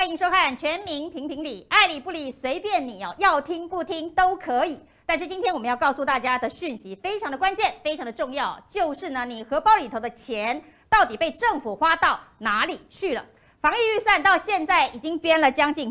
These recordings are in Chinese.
欢迎收看《全民评评理》，爱理不理随便你哦，要听不听都可以。但是今天我们要告诉大家的讯息非常的关键，非常的重要，就是呢，你荷包里头的钱到底被政府花到哪里去了？防疫预算到现在已经编了将近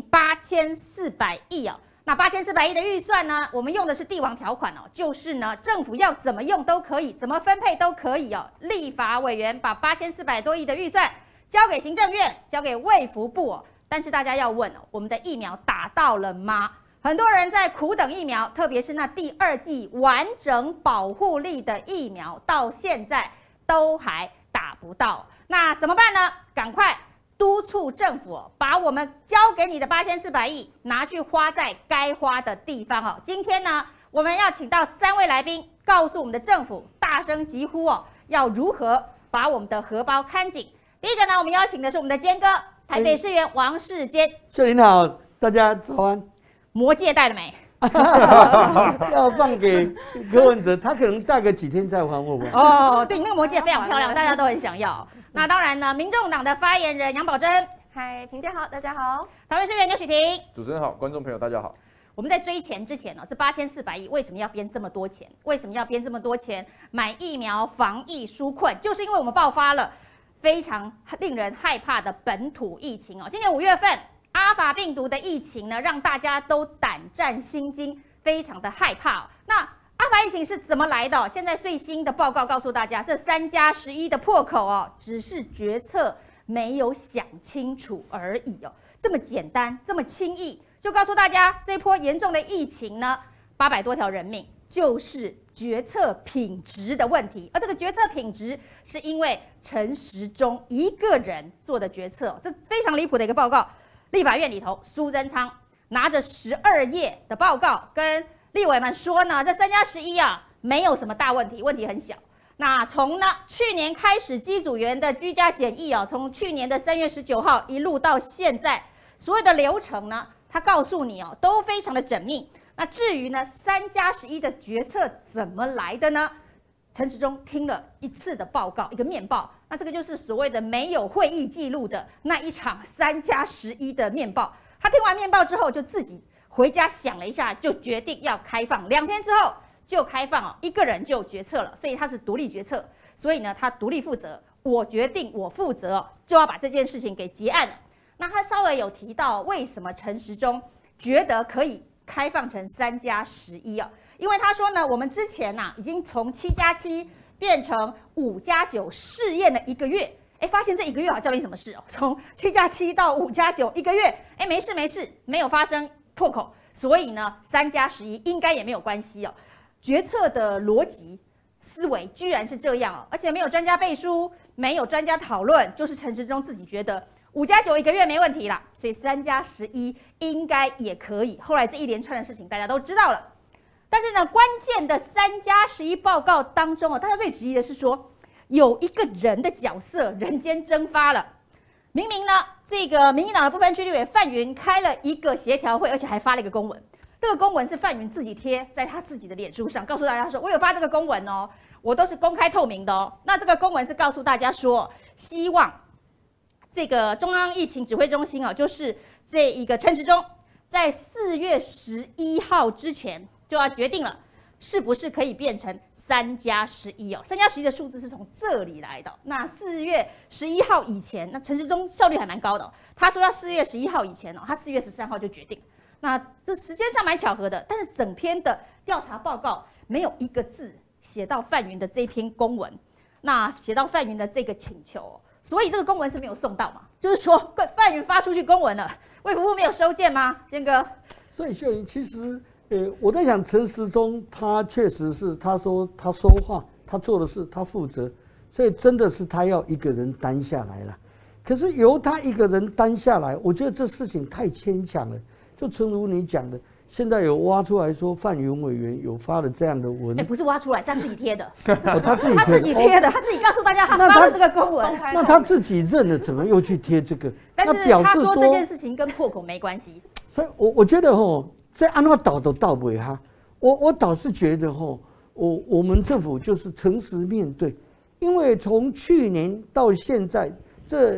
8400亿哦。那8400亿的预算呢，我们用的是帝王条款哦，就是呢，政府要怎么用都可以，怎么分配都可以哦。立法委员把8400多亿的预算交给行政院，交给卫福部哦。但是大家要问哦，我们的疫苗打到了吗？很多人在苦等疫苗，特别是那第2剂完整保护力的疫苗，到现在都还打不到。那怎么办呢？赶快督促政府把我们交给你的8400亿拿去花在该花的地方哦。今天呢，我们要请到3位来宾，告诉我们的政府大声疾呼哦，要如何把我们的荷包看紧。第一个呢，我们邀请的是我们的坚哥，台北市议员王世坚。 秀玲好，大家早安。 魔戒带了没？ 要放给柯文哲，他可能带个几天再还我吧。 哦，对，那个魔戒非常漂亮，大家都很想要。那当然呢，民众党的发言人杨宝珍， 嗨，评价好，大家好。 台北市议员刘许婷， 主持人好，观众朋友大家好。 我们在追钱之前呢，这8400亿为什么要编这么多钱？为什么要编这么多钱买疫苗防疫纾困？就是因为我们爆发了非常令人害怕的本土疫情哦。今年5月份，阿法病毒的疫情呢，让大家都胆战心惊，非常的害怕哦。那阿法疫情是怎么来的？现在最新的报告告诉大家，这3+11的破口哦，只是决策没有想清楚而已哦。这么简单，这么轻易，就告诉大家，这波严重的疫情呢，800多条人命，就是决策品质的问题。而这个决策品质，是因为陈时中一个人做的决策，这非常离谱的一个报告。立法院里头，苏贞昌拿着12页的报告跟立委们说呢，这3+11啊，没有什么大问题，问题很小。那从呢去年开始机组员的居家检疫啊，从去年的3月19号一路到现在，所有的流程呢，他告诉你哦，都非常的缜密。那至于呢3+11的决策怎么来的呢？陈时中听了一次的报告，一个面报，那这个就是所谓的没有会议记录的那一场3+11的面报。他听完面报之后，就自己回家想了一下，就决定要开放。2天之后就开放哦，一个人就决策了，所以他是独立决策，所以呢他独立负责，我决定我负责哦，就要把这件事情给结案了。那他稍微有提到为什么陈时中觉得可以开放成3+11哦。因为他说呢，我们之前已经从7+7变成5+9试验了1个月，发现这1个月好像没什么事哦，从7+7到5+91个月，没事，没有发生破口，所以呢3+11应该也没有关系哦。决策的逻辑思维居然是这样哦，而且没有专家背书，没有专家讨论，就是陈时中自己觉得5+9 1个月没问题啦，所以3+11应该也可以。后来这一连串的事情大家都知道了。但是呢，关键的3+11报告当中大家最质疑的是说，有一个人的角色人间蒸发了。明明呢，这个民进党的不分区立委范云开了一个协调会，而且还发了一个公文。这个公文是范云自己贴在他自己的脸书上，告诉大家说，我有发这个公文哦，我都是公开透明的哦。那这个公文是告诉大家说，希望这个中央疫情指挥中心就是这一个陈时中，在4月11号之前就要决定了，是不是可以变成3+11哦？3+11的数字是从这里来的。那4月11号以前，那陈时中效率还蛮高的他说要4月11号以前他4月13号就决定。那这时间上蛮巧合的，但是整篇的调查报告没有一个字写到范云的这篇公文，那写到范云的这个请求所以这个公文是没有送到嘛？就是说范云发出去公文了，卫福部没有收件吗？坚哥， 所以秀玲其实。我在想陈时中，他确实是他说他说话，他做的事他负责，所以真的是他要一个人担下来了。可是由他一个人担下来，我觉得这事情太牵强了。就诚如你讲的，现在有挖出来说范云委员有发了这样的文， 不是挖出来，是他自己贴的。 他自己贴的，他自己告诉大家他发了这个公文。 那他自己认了，怎么又去贴这个？ 但是他说这件事情跟破口没关系。 所以我觉得这安怎倒都倒不回哈，我倒是觉得我们政府就是诚实面对，因为从去年到现在这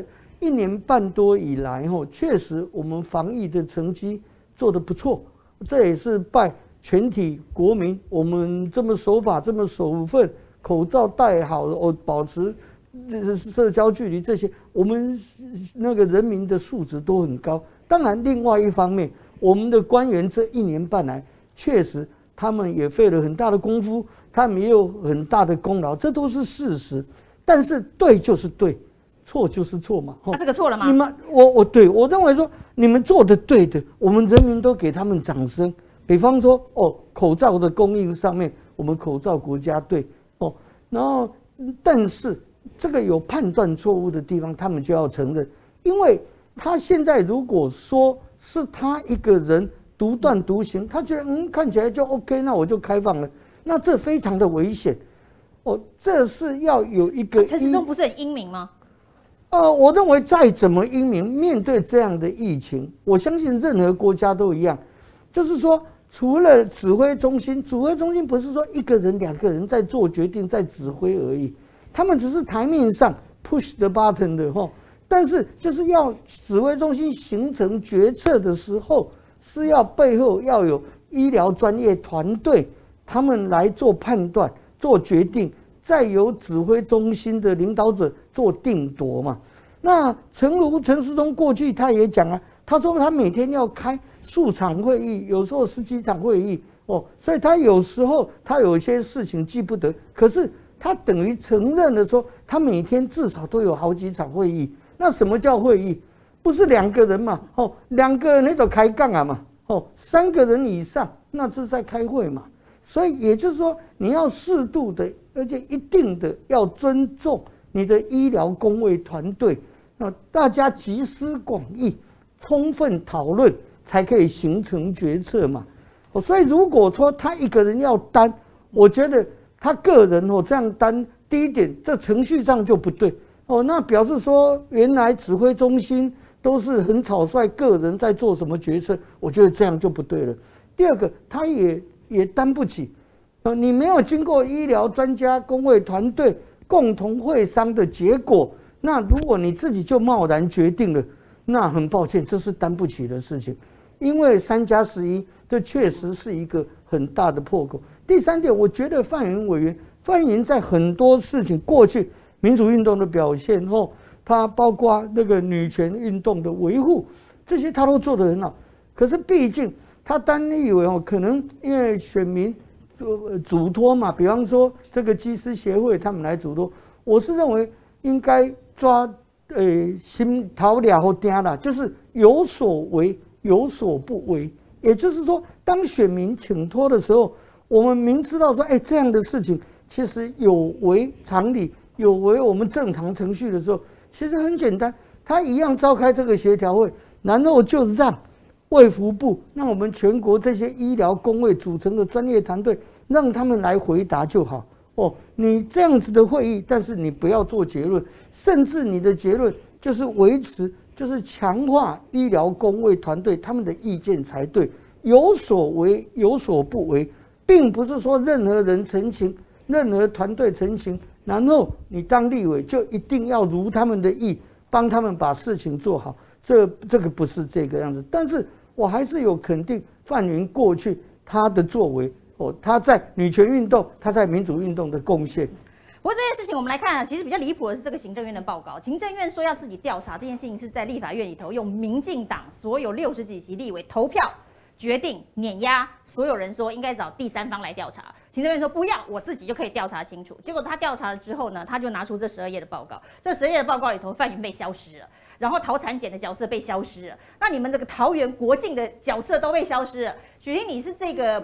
1年半多以来，确实我们防疫的成绩做得不错，这也是拜全体国民，我们这么守法，这么守分，口罩戴好，保持社交距离，这些我们那个人民的素质都很高。当然，另外一方面，我们的官员这1年半来，确实他们也费了很大的功夫，他们也有很大的功劳，这都是事实。但是对就是对，错就是错嘛。 这个错了吗？ 你们我认为说你们做的对的，我们人民都给他们掌声。比方说口罩的供应上面，我们口罩国家队然后但是这个有判断错误的地方，他们就要承认，因为他现在如果说是他一个人独断独行，他觉得看起来就 OK， 那我就开放了，那这非常的危险。这是要有一个陈时中不是很英明吗？ 我认为再怎么英明，面对这样的疫情，我相信任何国家都一样，就是说，除了指挥中心不是说1个人、2个人在做决定、在指挥而已，他们只是台面上 push the button 的但是就是要指挥中心形成决策的时候，是要背后要有医疗专业团队，他们来做判断、做决定，再由指挥中心的领导者做定夺嘛。那陈时中过去他也讲啊，他说他每天要开数场会议，有时候10几场会议所以他有时候他有一些事情记不得，可是他等于承认了说，他每天至少都有好几场会议。那什么叫会议？不是2个人嘛，2个人那种开杠啊嘛，3个人以上那是在开会嘛。所以也就是说，你要适度的，而且一定的要尊重你的医疗公卫团队，大家集思广益，充分讨论，才可以形成决策嘛。所以如果说他一个人要担，我觉得他个人这样担，第一点，这程序上就不对那表示说原来指挥中心都是很草率，个人在做什么决策，我觉得这样就不对了。第二个，他也担不起你没有经过医疗专家、公卫团队共同会商的结果，那如果你自己就贸然决定了，那很抱歉，这是担不起的事情，因为3+11这确实是一个很大的破口。第三点，我觉得范云委员在很多事情过去民主运动的表现他包括那个女权运动的维护，这些他都做得很好。可是毕竟他当立委可能因为选民嘱托嘛，比方说这个技师协会他们来嘱托，我是认为应该抓心头俩或定啦，就是有所为有所不为。也就是说，当选民请托的时候，我们明知道说，这样的事情其实有违常理，有违我们正常程序的时候，其实很简单，他一样召开这个协调会，然后就让卫福部，让我们全国这些医疗公卫组成的专业团队，让他们来回答就好。你这样子的会议，但是你不要做结论，甚至你的结论就是维持，就是强化医疗公卫团队他们的意见才对，有所为有所不为，并不是说任何人陈情，任何团队陈情，然后你当立委就一定要如他们的意，帮他们把事情做好。这个不是这个样子，但是我还是有肯定范云过去他的作为他在女权运动，他在民主运动的贡献。 不过这件事情我们来看其实比较离谱的是这个行政院的报告。行政院说要自己调查这件事情，是在立法院里头用民进党所有60几席立委投票决定碾压，所有人说应该找第三方来调查。行政院说不要，我自己就可以调查清楚。结果他调查了之后呢，他就拿出这12页的报告。这12页的报告里头，范云被消失了。然后陶产检的角色被消失了，那你们这个桃园国境的角色都被消失了。许婷，你是这个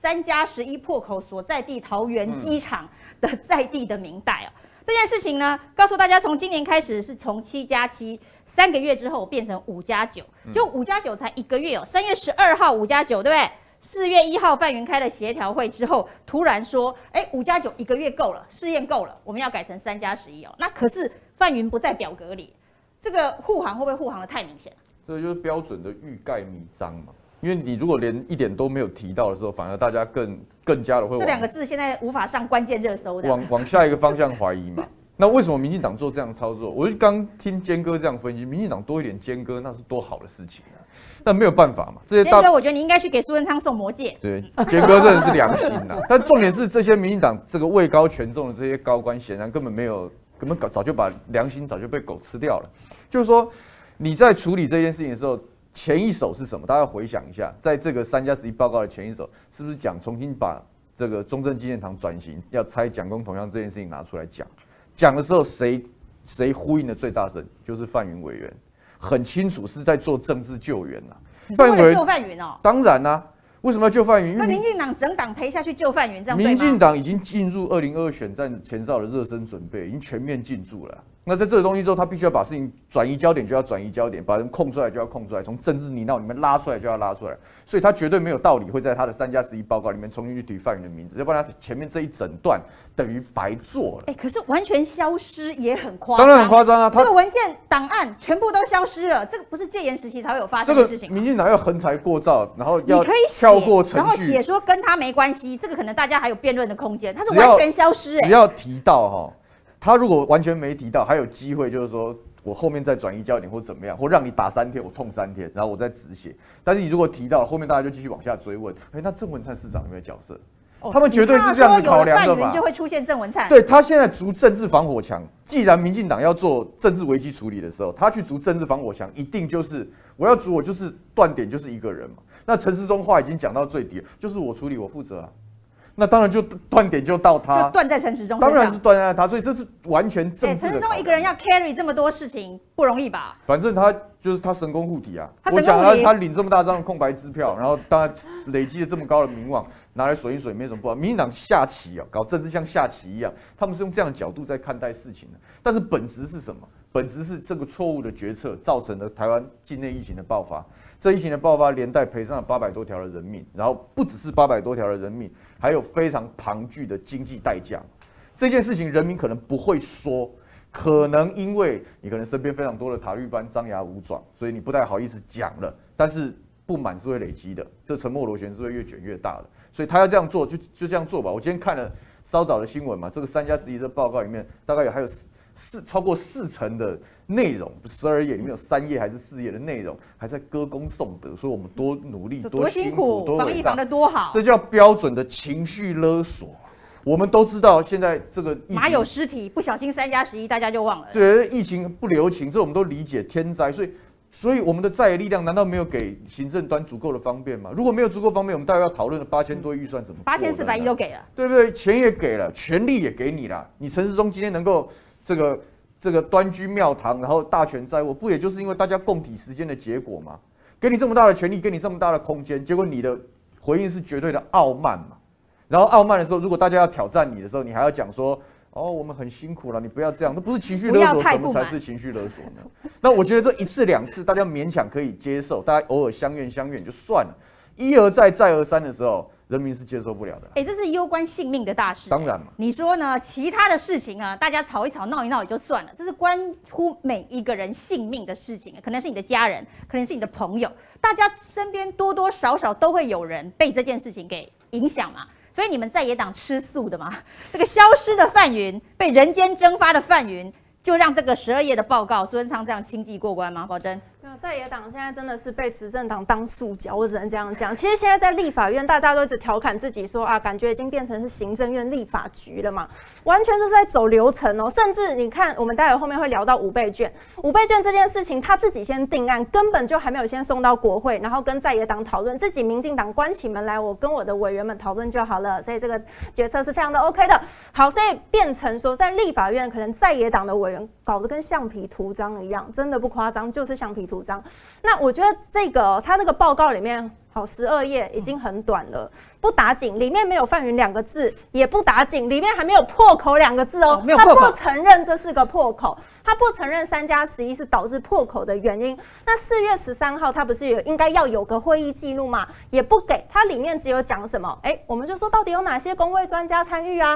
3+11破口所在地桃园机场的在地的民代这件事情呢，告诉大家，从今年开始是从7+7，3个月之后变成5+9，就5+9才1个月3月12号5+9，对不对？4月1号范云开了协调会之后，突然说，5+91个月够了，试验够了，我们要改成3+11那可是范云不在表格里。这个护航会不会护航的太明显了？ 这个就是标准的欲盖弥彰嘛。因为你如果连一点都没有提到的时候，反而大家更加的会这2个字现在无法上关键热搜的， 往下一个方向怀疑嘛。 那为什么民进党做这样的操作？我就刚听坚哥这样分析，民进党多一点坚哥，那是多好的事情啊！但没有办法嘛，这些坚哥，我觉得你应该去给苏贞昌送魔戒。 对，坚哥真的是良心呐。但重点是，这些民进党这个位高权重的这些高官，显然根本早就把良心早就被狗吃掉了。就是说，你在处理这件事情的时候，前一手是什么？大家回想一下，在这个3+11报告的前一手，是不是重新把这个中正纪念堂转型要拆蒋公铜像这件事情拿出来讲？讲的时候，谁呼应的最大声？就是范云委员，很清楚是在做政治救援呐。 你是为了救范云哦？ 当然啦、啊，为什么要救范云？ 那民进党整党赔下去救范云，这样对吗？ 民进党已经进入2022选战前哨的热身准备，已经全面进驻了。那在这个东西之后，他必须要把事情转移焦点，就要转移焦点；把人控出来就要控出来，从政治泥淖里面拉出来就要拉出来。所以他绝对没有道理会在他的3+11报告里面重新去提范云的名字，要不然他前面这一整段等于白做了。 可是完全消失也很夸张， 当然很夸张啊！ 这个文件档案全部都消失了，这个不是戒严时期才会有发生的事情。 民进党要横财过造，然后要跳过程序， 然后写说跟他没关系，这个可能大家还有辩论的空间。他是完全消失， 只要提到哈。他如果完全没提到，还有机会，就是说我后面再转移焦点或怎么样，或让你打3天，我痛3天，然后我再止血。但是你如果提到后面，大家就继续往下追问，那郑文灿市长有没有角色？他们绝对是这样子考量的嘛。 范云就会出现郑文灿。 对，他现在筑政治防火墙，既然民进党要做政治危机处理的时候，他去筑政治防火墙，一定就是我要筑，我就是断点就是一个人嘛。那陈时中话已经讲到最底了，就是我处理，我负责啊。那当然就断点就到他， 就断在陈时中身上， 当然是断在他，所以这是完全政治的。 陈时中一个人要 carry 这么多事情不容易吧？ 反正他神功护体啊！ 我讲他领这么大张的空白支票，然后当然累积了这么高的名望，拿来水一水没什么不好。民进党下棋啊，搞政治像下棋一样，他们是用这样的角度在看待事情的。但是本质是什么？本质是这个错误的决策造成了台湾境内疫情的爆发。这疫情的爆发连带赔上了800多条的人命，然后不只是800多条的人命，还有非常庞巨的经济代价。这件事情人民可能不会说，可能因为你可能身边非常多的塔利班张牙舞爪，所以你不太好意思讲了。但是不满是会累积的，这沉默螺旋是会越卷越大的。所以他要这样做，就这样做吧。我今天看了稍早的新闻嘛，这个3+11的报告里面，大概还有超过40%的内容，12页里面有3页还是4页的内容，还在歌功颂德，说我们多努力、多辛苦、多防疫防得多好， 这叫标准的情绪勒索。我们都知道，现在这个疫情马有尸体，不小心3+11，大家就忘了。 对，疫情不留情，这我们都理解，天灾，所以我们的在野力量难道没有给行政端足够的方便吗？如果没有足够方便，我们大概要讨论的8000多预算怎么 ？8400亿都给了， 对不对？钱也给了，权力也给你了。你陈时中今天能够这个端居庙堂，然后大权在握，不也就是因为大家共体时间的结果吗？给你这么大的权力，给你这么大的空间，结果你的回应是绝对的傲慢嘛？然后傲慢的时候，如果大家要挑战你的时候，你还要讲说，哦，我们很辛苦了，你不要这样，那不是情绪勒索，什么才是情绪勒索呢？那我觉得这1次2次大家勉强可以接受，大家偶尔相怨就算了，一而再再而三的时候，人民是接受不了的。 这是攸关性命的大事。 当然嘛， 你说呢？其他的事情啊，大家吵一吵、闹一闹也就算了，这是关乎每一个人性命的事情，可能是你的家人，可能是你的朋友，大家身边多多少少都会有人被这件事情给影响嘛。所以你们在野党吃素的嘛？这个消失的范云，被人间蒸发的范云，就让这个12页的报告苏贞昌这样轻易过关吗？宝珍？ 在野党现在真的是被执政党当塑胶，我只能这样讲。其实现在在立法院，大家都一直调侃自己说啊，感觉已经变成是行政院立法局了嘛，完全就是在走流程哦。甚至你看，我们待会后面会聊到5倍券这件事情，他自己先定案，根本就还没有先送到国会，然后跟在野党讨论，自己民进党关起门来，我跟我的委员们讨论就好了。所以这个决策是非常的 OK 的。好，所以变成说，在立法院可能在野党的委员搞得跟橡皮图章一样，真的不夸张，就是橡皮图章。那我觉得他那个报告里面，好12页已经很短了，不打紧，里面没有范云2个字，也不打紧，里面还没有破口2个字哦，他不承认这是个破口，他不承认3+11是导致破口的原因。那4月13号他不是应该要有个会议记录吗？也不给，他里面只有讲什么？我们就说到底有哪些公卫专家参与啊？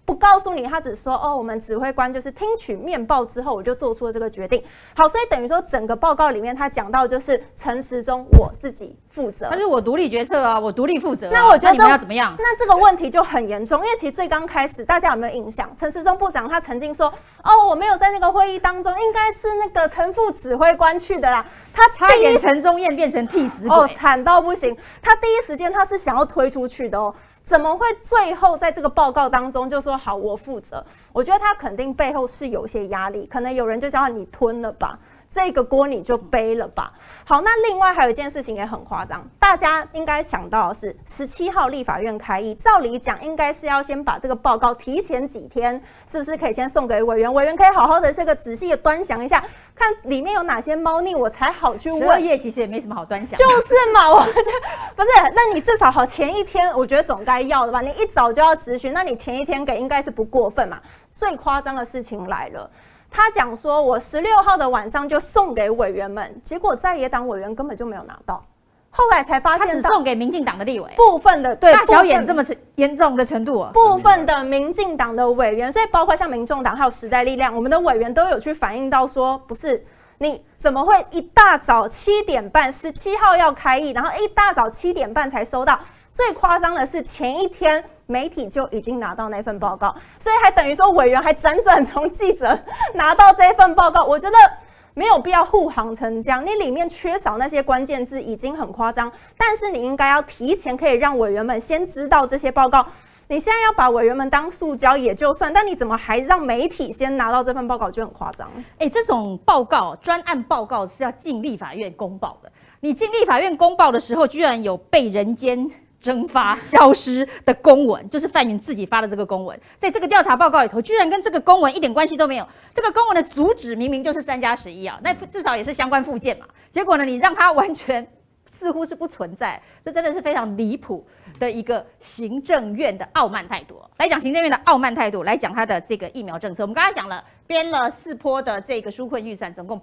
不告诉你，他只说哦，我们指挥官就是听取面报之后，我就做出了这个决定。好，所以等于说整个报告里面他讲到就是陈时中我自己负责， 但是我独立决策啊，我独立负责、啊。 那我觉得你们要怎么样？ 那这个问题就很严重，因为其实最刚开始大家有没有印象？陈时中部长他曾经说哦，我没有在那个会议当中，应该是那个陈副指挥官去的啦。他差一点陈宗彦变成替死鬼， 哦，惨到不行。他第一时间他是想要推出去的哦。怎么会最后在这个报告当中就说好我负责？我觉得他肯定背后是有一些压力，可能有人就叫你吞了吧，这个锅你就背了吧。好，那另外还有一件事情也很夸张，大家应该想到的是17号立法院开议，照理讲应该是要先把这个报告提前几天，是不是可以先送给委员？委员可以好好的这个仔细的端详一下，看里面有哪些猫腻，我才好去问。 12页其实也没什么好端详， 就是嘛，我不是，那你至少好前一天，我觉得总该要的吧？你一早就要质询，那你前一天给应该是不过分嘛？最夸张的事情来了。他讲说，我16号的晚上就送给委员们，结果在野党委员根本就没有拿到，后来才发现他只送给民进党的立委， 部分的对大小眼这么严重的程度、啊， 部分的民进党的委员，所以包括像民众党还有时代力量，我们的委员都有去反映到说，不是你怎么会一大早7点半17号要开议，然后一大早7点半才收到？最夸张的是前一天媒体就已经拿到那份报告，所以还等于说委员还辗转从记者拿到这份报告，我觉得没有必要护航成这样。你里面缺少那些关键字已经很夸张，但是你应该要提前可以让委员们先知道这些报告。你现在要把委员们当塑胶也就算，但你怎么还让媒体先拿到这份报告，就很夸张。 这种报告专案报告是要进立法院公报的，你进立法院公报的时候，居然有被人间蒸发、消失的公文，就是范云自己发的这个公文，在这个调查报告里头，居然跟这个公文一点关系都没有。这个公文的主旨明明就是3+11啊，那至少也是相关附件嘛。结果呢，你让它完全似乎是不存在，这真的是非常离谱的一个行政院的傲慢态度。来讲行政院的傲慢态度，来讲它的这个疫苗政策。我们刚才讲了，编了4波的这个纾困预算，总共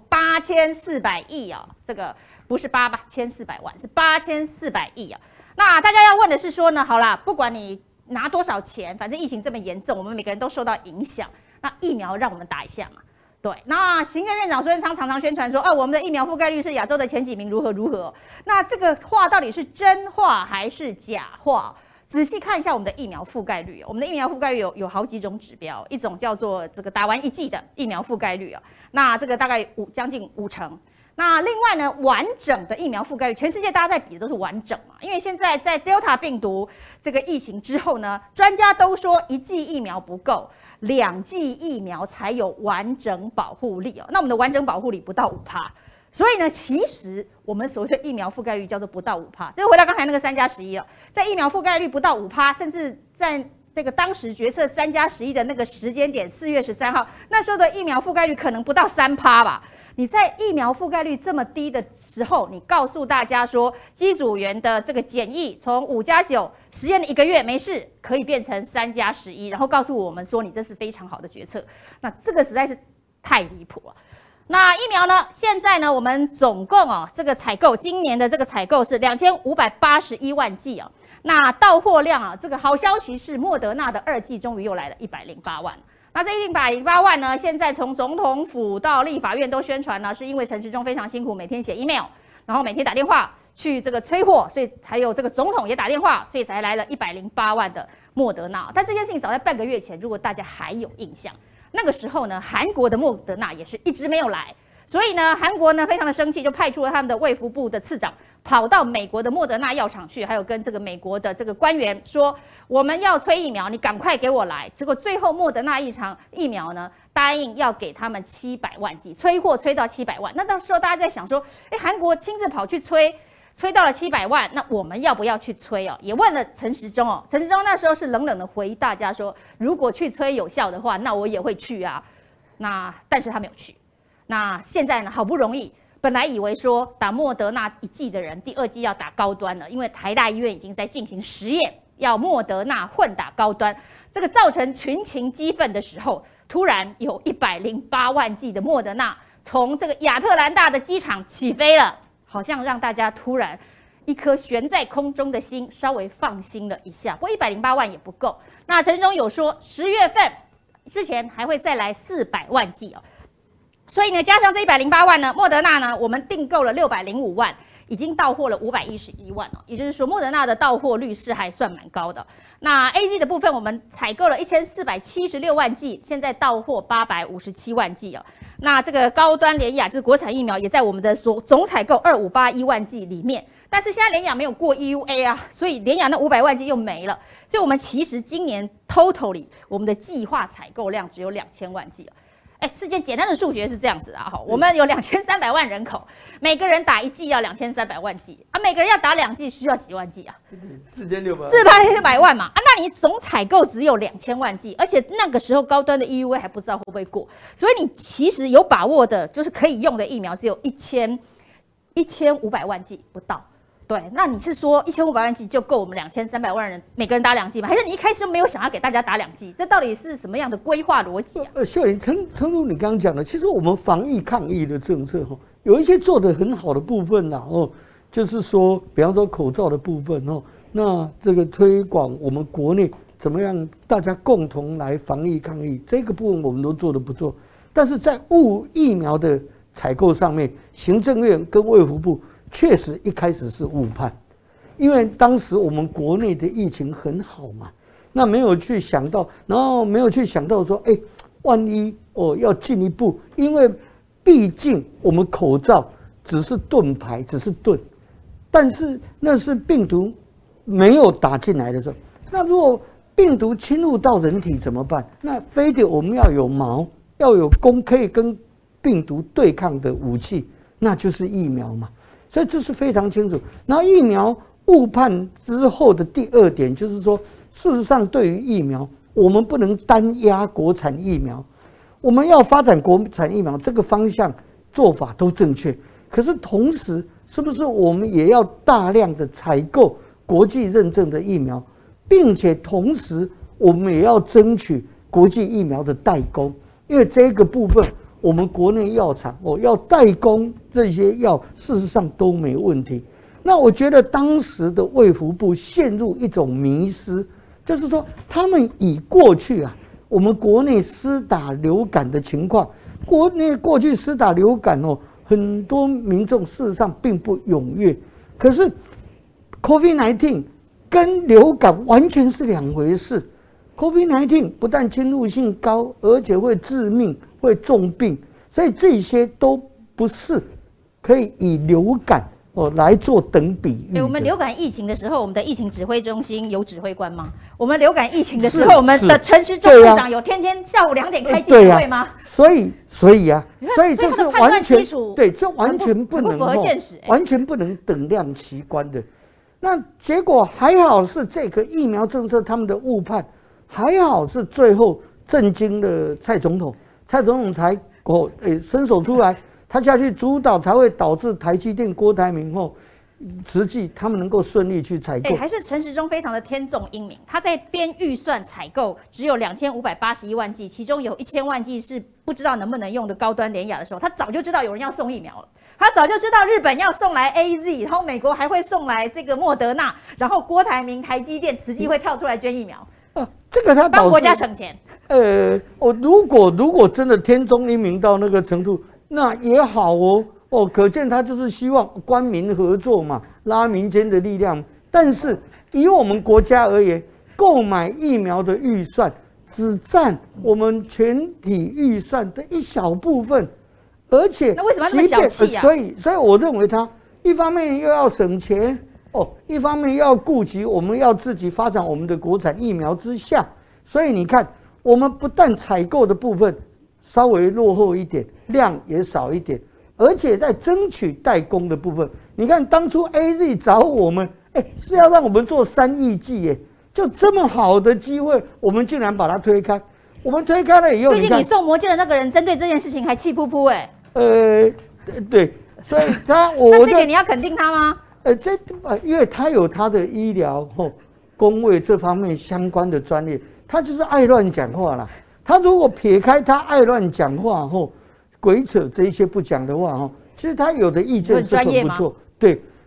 8400亿啊，这个不是8400万，是8400亿啊。那大家要问的是说呢，好啦，不管你拿多少钱，反正疫情这么严重，我们每个人都受到影响，那疫苗让我们打一下嘛。对，那行政院长苏贞昌常常宣传说，我们的疫苗覆盖率是亚洲的前几名，如何如何。那这个话到底是真话还是假话？仔细看一下我们的疫苗覆盖率，我们的疫苗覆盖率有好几种指标，一种叫做这个打完1剂的疫苗覆盖率啊，那这个大概将近50%。那另外呢，完整的疫苗覆盖率，全世界大家在比的都是完整嘛，因为现在在 Delta 病毒这个疫情之后呢，专家都说1剂疫苗不够，2剂疫苗才有完整保护力哦。那我们的完整保护力不到5%，所以呢，其实我们所谓的疫苗覆盖率叫做不到5%。这就回到刚才那个3+11了，在疫苗覆盖率不到5%，甚至在这个当时决策3+11的那个时间点，4月13号，那时候的疫苗覆盖率可能不到3%吧。你在疫苗覆盖率这么低的时候，你告诉大家说，机组员的这个检疫从5+9实验了1个月没事，可以变成3+11，然后告诉我们说你这是非常好的决策，那这个实在是太离谱了。那疫苗呢？现在呢，我们总共这个采购，今年的这个采购是2581万剂啊。那到货量这个好消息是莫德纳的2剂终于又来了108万。那这108万呢，现在从总统府到立法院都宣传呢，是因为陈时中非常辛苦，每天写 email， 然后每天打电话去这个催货，所以还有这个总统也打电话，所以才来了108万的莫德纳。但这件事情早在半个月前，如果大家还有印象，那个时候呢，韩国的莫德纳也是一直没有来，所以呢，韩国呢非常的生气，就派出了他们的卫福部的次长跑到美国的莫德纳药厂去，还有跟这个美国的这个官员说，我们要催疫苗，你赶快给我来。结果最后莫德纳疫苗呢，答应要给他们700万剂，催货催到700万。那到时候大家在想说，韩国亲自跑去催到了700万，那我们要不要去催也问了陈时中陈时中那时候是冷冷的回大家说，如果去催有效的话，那我也会去啊。但是他没有去。那现在呢，好不容易。本来以为说打莫德纳1剂的人，第2剂要打高端了，因为台大医院已经在进行实验，要莫德纳混打高端，这个造成群情激愤的时候，突然有108万剂的莫德纳从这个亚特兰大的机场起飞了，好像让大家突然一颗悬在空中的心稍微放心了一下。不过108万也不够。那陈时中有说10月份之前还会再来400万剂哦。所以呢，加上这108万呢，莫德纳呢，我们订购了605万，已经到货了511万哦。也就是说，莫德纳的到货率是还算蛮高的。那 AZ 的部分，我们采购了1476万剂，现在到货857万剂哦。那这个高端联雅就是国产疫苗，也在我们的总采购2581万剂里面。但是现在联雅没有过 EUA 啊，所以联雅那500万剂又没了。所以我们其实今年 totally 我们的计划采购量只有2000万剂哦。事件简单的数学是这样子啊，我们有2300万人口，每个人打1剂要2300万剂啊，每个人要打2剂需要几万剂啊？4600万嘛啊，那你总采购只有2000万剂，而且那个时候高端的 EUA 还不知道会不会过，所以你其实有把握的，就是可以用的疫苗只有1500万剂不到。对，那你是说1500万剂就够我们2300万人每个人打2剂吗？还是你一开始就没有想要给大家打2剂？这到底是什么样的规划逻辑啊？ 秀玲，诚如你刚刚讲的，其实我们防疫抗疫的政策有一些做得很好的部分啦就是说，比方说口罩的部分那这个推广我们国内怎么样，大家共同来防疫抗疫，这个部分我们都做得不错。但是在疫苗的采购上面，行政院跟卫福部确实一开始是误判，因为当时我们国内的疫情很好嘛，那没有去想到，然后没有去想到说，万一要进一步，因为毕竟我们口罩只是盾牌，只是盾，但是那是病毒没有打进来的时候，那如果病毒侵入到人体怎么办？那非得我们要有矛，要有可以跟病毒对抗的武器，那就是疫苗嘛。所以这是非常清楚。然后疫苗误判之后的第2点就是说，事实上对于疫苗，我们不能单压国产疫苗，我们要发展国产疫苗，这个方向做法都正确。可是同时，是不是我们也要大量的采购国际认证的疫苗，并且同时我们也要争取国际疫苗的代工，因为这个部分。我们国内药厂要代工这些药，事实上都没问题。那我觉得当时的卫福部陷入一种迷思，就是说他们以过去我们国内施打流感的情况，国内过去施打流感很多民众事实上并不踊跃。可是 COVID-19 跟流感完全是2回事。COVID-19 不但侵入性高，而且会致命。会重病，所以这些都不是可以以流感来做等比喻。 我们流感疫情的时候，我们的疫情指挥中心有指挥官吗？我们流感疫情的时候，我们的陈时中部长有天天下午2点开记者会吗？ 所以这是完全对，这完全不能不符合现实， 完全不能等量齐观的。那结果还好是这个疫苗政策他们的误判，还好是最后震惊了蔡总统。蔡总统才伸手出来，他下去主导，才会导致台积电郭台铭实际他们能够顺利去采购。 还是陈时中非常的天纵英明，他在编预算采购只有2581万剂，其中有1000万剂是不知道能不能用的高端联雅的时候，他早就知道有人要送疫苗了，他早就知道日本要送来 AZ， 然后美国还会送来这个莫德纳，然后郭台铭、台积电、慈济会跳出来捐疫苗。 这个他帮国家省钱。 如果真的天纵英明到那个程度，那也好可见他就是希望官民合作嘛，拉民间的力量。但是以我们国家而言，购买疫苗的预算只占我们全体预算的一小部分，而且那为什么那么小气啊？ 所以我认为他一方面又要省钱。一方面要顾及我们要自己发展我们的国产疫苗之下，所以你看，我们不但采购的部分稍微落后一点，量也少一点，而且在争取代工的部分，你看当初 AZ 找我们，是要让我们做3亿剂，就这么好的机会，我们竟然把它推开。我们推开了以后， 最近你送魔戒的那个人针对这件事情还气噗噗对，所以那这点你要肯定他吗？ 因为他有他的医疗公卫这方面相关的专业，他就是爱乱讲话啦。他如果撇开他爱乱讲话鬼扯这些不讲的话其实他有的意见是很不错。对，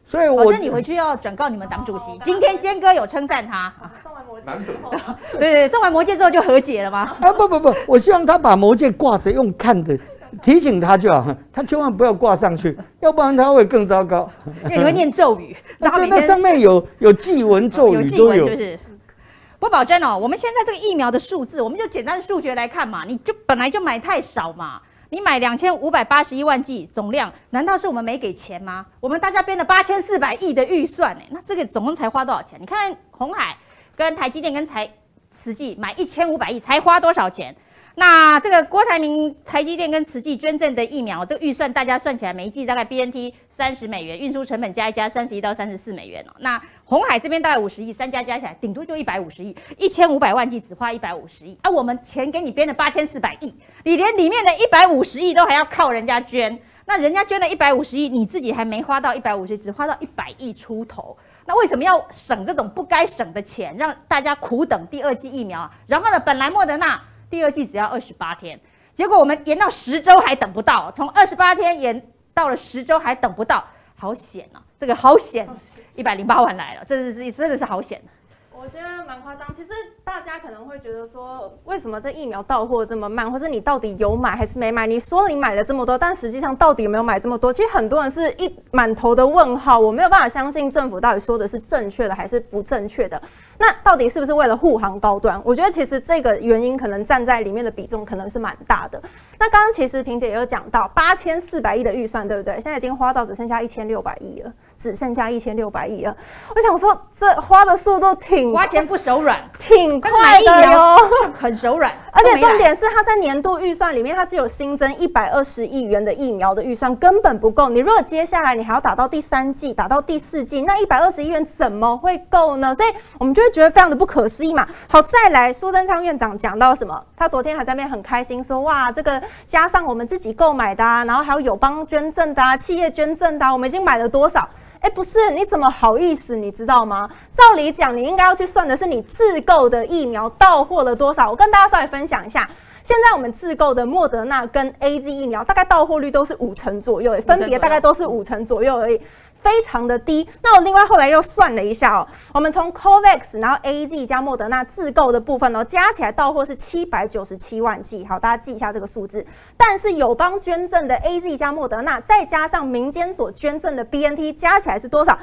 所以好像你回去要转告你们党主席，今天坚哥有称赞他， 送完魔戒难得之后， 对，送完魔戒之后就和解了吗？ 啊不，我希望他把魔戒挂着用看的，提醒他就好，他千万不要挂上去，要不然他会更糟糕。 因为你会念咒语，然后每天那上面有祭文咒语祭都有。 文是不是？不保证哦，我们现在这个疫苗的数字，我们就简单数学来看嘛，你就本来就买太少嘛。你买2581万剂总量，难道是我们没给钱吗？我们大家编了8400亿的预算，那这个总共才花多少钱？你看鸿海跟台积电跟慈济买1500亿才花多少钱？那这个郭台铭、台积电跟慈济捐赠的疫苗，这个预算大家算起来每一剂大概 BNT 30美元，运输成本加一加31到34美元哦。那鸿海这边大概50亿，三家加起来顶多就150亿，1500万剂只花150亿啊！我们钱给你编了8400亿，你连里面的150亿都还要靠人家捐，那人家捐了150亿，你自己还没花到150亿，只花到100亿出头。那为什么要省这种不该省的钱，让大家苦等第2剂疫苗？然后呢，本来莫德纳第2剂只要28天，结果我们延到10周还等不到，从28天延到了10周还等不到，好险啊！这个好险，108万来了，真的是好险。 我觉得蛮夸张。其实大家可能会觉得说，为什么这疫苗到货这么慢，或者你到底有买还是没买？你说你买了这么多，但实际上到底有没有买这么多？其实很多人是一满头的问号，我没有办法相信政府到底说的是正确的还是不正确的。那到底是不是为了护航高端？我觉得其实这个原因可能占在里面的比重可能是蛮大的。那刚刚其实萍姐也有讲到8400亿的预算，对不对？现在已经花到只剩下1600亿了，只剩下1600亿了。我想说，这花的速度花钱不手软， 挺快的哟， 很手软。 而且重点是，它在年度预算里面，它只有新增120亿元的疫苗的预算，根本不够。你如果接下来你还要打到第3剂、打到第4剂，那120亿元怎么会够呢？所以我们就会觉得非常的不可思议嘛。好，再来，苏贞昌院长讲到什么？他昨天还在那边很开心说，哇，这个加上我们自己购买的啊，然后还有友邦捐赠的啊，企业捐赠的啊，我们已经买了多少？不是，你怎么好意思？你知道吗？照理讲，你应该要去算的是你自购的疫苗到货了多少。我跟大家稍微分享一下，现在我们自购的莫德纳跟 AZ 疫苗大概到货率都是50%左右，分别大概都是50%左右而已。非常的低。那我另外后来又算了一下哦，我们从 COVAX 然后 AZ 加莫德纳自购的部分哦，加起来到货是797万剂。好，大家记一下这个数字。但是友邦捐赠的 AZ 加莫德纳，再加上民间所捐赠的 BNT， 加起来是多少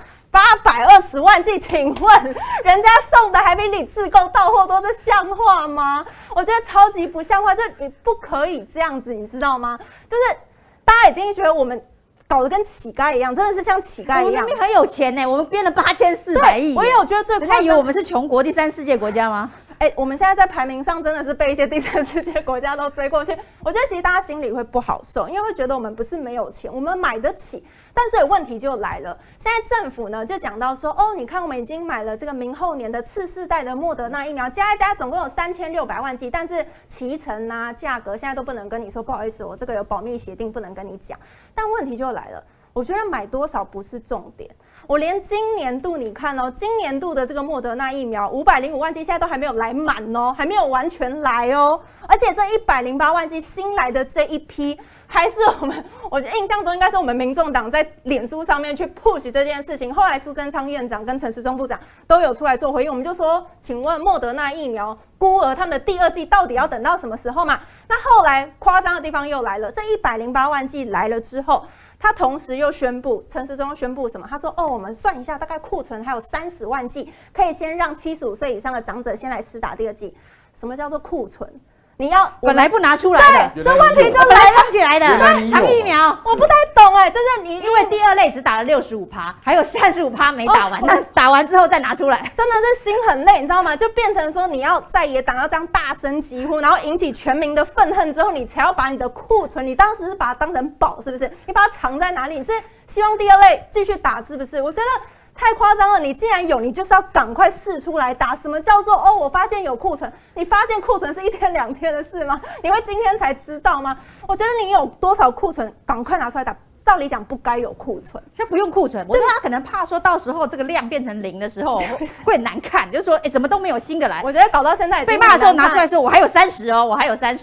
？820万剂。请问人家送的还比你自购到货多，这像话吗？我觉得超级不像话，就你不可以这样子，你知道吗？就是大家已经觉得我们搞得跟乞丐一样，真的是像乞丐一样。 我们很有钱呢，我们编了8400亿。 我也有觉得最夸张， 人家以为我们是穷国、第三世界国家吗？ 我们现在在排名上真的是被一些第三世界国家都追过去。我觉得其实大家心里会不好受，因为会觉得我们不是没有钱，我们买得起。但所以问题就来了，现在政府呢就讲到说，哦，你看我们已经买了这个明后年的次世代的莫德纳疫苗，加一加总共有3600万剂，但是期程啊、价格现在都不能跟你说，不好意思，我这个有保密协定，不能跟你讲。但问题就来了。我觉得买多少不是重点，我连今年度你看哦，今年度的这个莫德纳疫苗505万剂现在都还没有来满哦，还没有完全来哦，而且这108万剂新来的这一批，还是我觉得印象中应该是我们民众党在脸书上面去 push 这件事情，后来苏贞昌院长跟陈时中部长都有出来做回应，我们就说，请问莫德纳疫苗孤儿他们的第2剂到底要等到什么时候嘛？那后来夸张的地方又来了，这108万剂来了之后。他同时又宣布，陈时中宣布什么？他说：“哦，我们算一下，大概库存还有30万剂，可以先让75岁以上的长者先来施打第2剂。什么叫做库存？你要本来不拿出来的， 这问题就来了， 藏起来的，藏疫苗， 我不太懂就是你因为第2类只打了65%，还有35%没打完，那打完之后再拿出来， 真的是心很累，你知道吗？就变成说你要在野党要这样大声疾呼，然后引起全民的愤恨之后，你才要把你的库存，你当时是把它当成宝，是不是？你把它藏在哪里？你是希望第2类继续打，是不是？我觉得。太夸张了！你既然有，你就是要赶快释出来打。什么叫做哦？我发现有库存，你发现库存是1天2天的事吗？你会今天才知道吗？我觉得你有多少库存，赶快拿出来打。照理讲不该有库存， 他不用库存，我觉得他可能怕说到时候这个量变成0的时候会难看，就是说怎么都没有新的来。 我觉得搞到现在被骂的时候拿出来说我还有30哦，我还有30。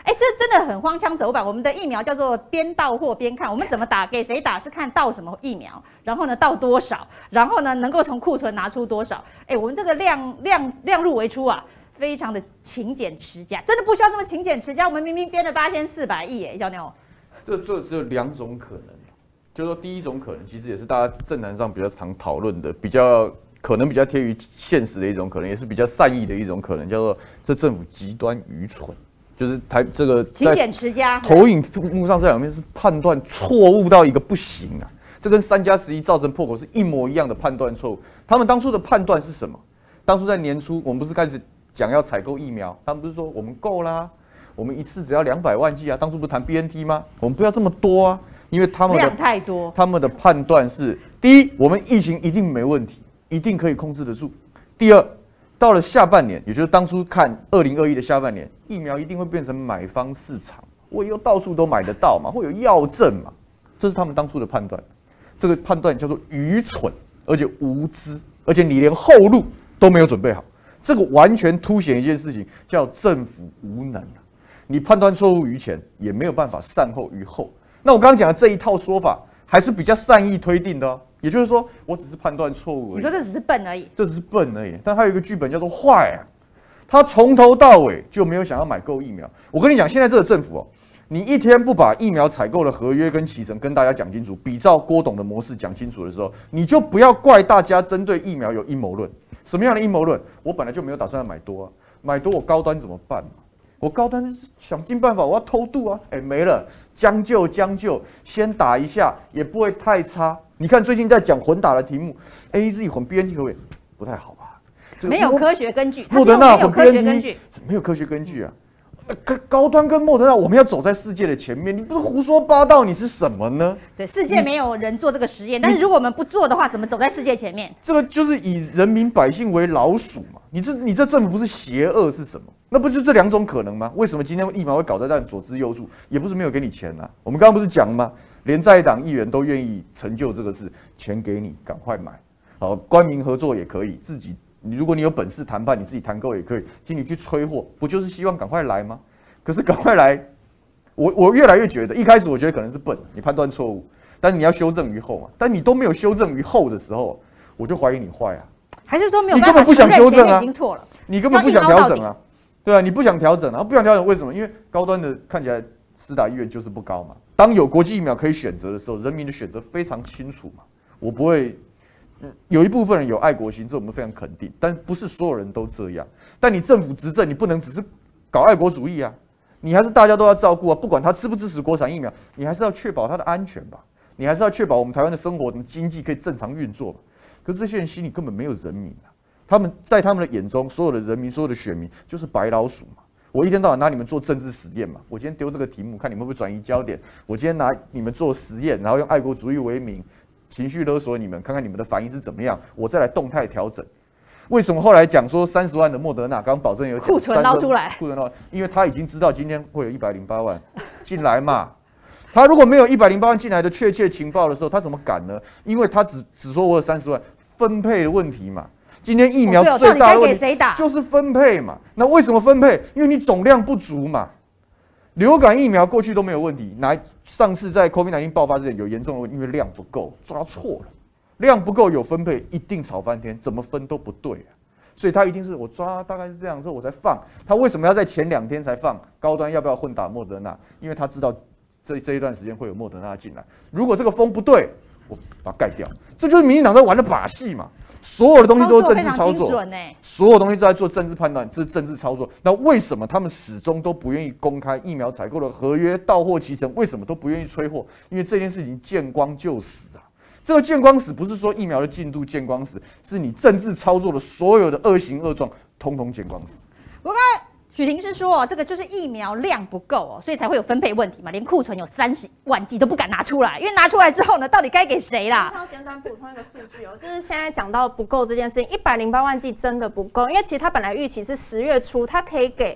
这真的很荒腔走板。我们的疫苗叫做边到货边看，我们怎么打给谁打是看到什么疫苗，然后呢到多少，然后呢能够从库存拿出多少。我们这个量入为出啊，非常的勤俭持家，真的不需要这么勤俭持家。我们明明编了8400亿，小牛。 这只有2种可能，就是说第一种可能，其实也是大家政坛上比较常讨论的，可能比较贴于现实的一种可能，也是比较善意的一种可能，叫做这政府极端愚蠢。就是这个勤俭持家， 投影幕上这两面是判断错误到一个不行啊！这跟3+11造成破口是一模一样的判断错误。他们当初的判断是什么？当初在年初，我们不是开始讲要采购疫苗，他们不是说我们够啦，我们一次只要200万剂啊？当初不是谈 BNT 吗？我们不要这么多啊，因为他们的量太多。他们的判断是：第一，我们疫情一定没问题，一定可以控制得住；第二，到了下半年，也就是当初看2021的下半年，疫苗一定会变成买方市场，我以后到处都买得到嘛，会有药证嘛，这是他们当初的判断。这个判断叫做愚蠢，而且无知，而且你连后路都没有准备好。这个完全凸显一件事情，叫政府无能。你判断错误于前，也没有办法善后于后。那我刚刚讲的这一套说法，还是比较善意推定的哦。也就是说，我只是判断错误而已。 你说这只是笨而已， 这只是笨而已。但还有一个剧本叫做坏啊，他从头到尾就没有想要买够疫苗。我跟你讲，现在这个政府哦，你一天不把疫苗采购的合约跟期程跟大家讲清楚，比照郭董的模式讲清楚的时候，你就不要怪大家针对疫苗有阴谋论。什么样的阴谋论？我本来就没有打算要买多啊，买多我高端怎么办嘛？我高端想尽办法，我要偷渡啊！没了，将就，先打一下也不会太差。你看最近在讲混打的题目 ，AZ 混 BNT 可不可以？不太好吧？ 没有科学根据， 莫德纳混 BNT 没有科学根据啊！高端跟莫德纳，我们要走在世界的前面，你不是胡说八道，你是什么呢？ 对，世界没有人做这个实验，但是如果我们不做的话，怎么走在世界前面？ 这个就是以人民百姓为老鼠嘛！你这政府不是邪恶是什么？那不就这2种可能吗？为什么今天疫苗会搞在这左支右绌？也不是没有给你钱啊！我们刚刚不是讲吗？连在党议员都愿意成就这个事，钱给你，赶快买。好，官民合作也可以，如果你有本事谈判，你自己谈购也可以，请你去催货，不就是希望赶快来吗？可是赶快来，我越来越觉得，一开始我觉得可能是笨，你判断错误，但是你要修正于后嘛。但你都没有修正于后的时候，我就怀疑你坏啊。 还是说没有办法承认前面已经错了？ 你根本不想调整啊。对啊，你不想调整啊？不想调整为什么？因为高端的看起来施打意愿就是不高嘛。当有国际疫苗可以选择的时候，人民的选择非常清楚嘛。我不会，有一部分人有爱国心，这我们非常肯定，但不是所有人都这样。但你政府执政，你不能只是搞爱国主义啊，你还是大家都要照顾啊。不管他支不支持国产疫苗，你还是要确保它的安全吧，你还是要确保我们台湾的生活、经济可以正常运作吧。可是这些人心里根本没有人民啊。他们在他们的眼中，所有的人民、所有的选民就是白老鼠嘛。我一天到晚拿你们做政治实验嘛。我今天丢这个题目，看你们会不会转移焦点。我今天拿你们做实验，然后用爱国主义为名，情绪勒索你们，看看你们的反应是怎么样，我再来动态调整。为什么后来讲说30万的莫德纳，刚刚保证有库存捞出来， 库存捞，因为他已经知道今天会有108万进来嘛。他如果没有108万进来的确切情报的时候，他怎么敢呢？因为他只说我有30万，分配的问题嘛。今天疫苗最大的问题就是分配嘛。那为什么分配？因为你总量不足嘛。流感疫苗过去都没有问题，上次在 COVID-19 爆发之前有严重的问题，因为量不够，抓错了，量不够有分配一定吵翻天，怎么分都不对啊。所以他一定是我抓大概是这样之后我才放。他为什么要在前2天才放高端？要不要混打莫德纳？因为他知道这一段时间会有莫德纳进来。如果这个风不对，我把它盖掉。这就是民进党在玩的把戏嘛。所有的东西都是政治操作，所有东西都在做政治判断，这是政治操作。那为什么他们始终都不愿意公开疫苗采购的合约、到货期程？为什么都不愿意催货？因为这件事情见光就死啊！这个见光死不是说疫苗的进度见光死，是你政治操作的所有的恶行恶状，通通见光死。 我刚才许婷是说，这个就是疫苗量不够所以才会有分配问题嘛，连库存有30万剂都不敢拿出来，因为拿出来之后呢，到底该给谁啦？ 我简单补充一个数据就是现在讲到不够这件事情，108万剂真的不够，因为其实他本来预期是10月初，他可以给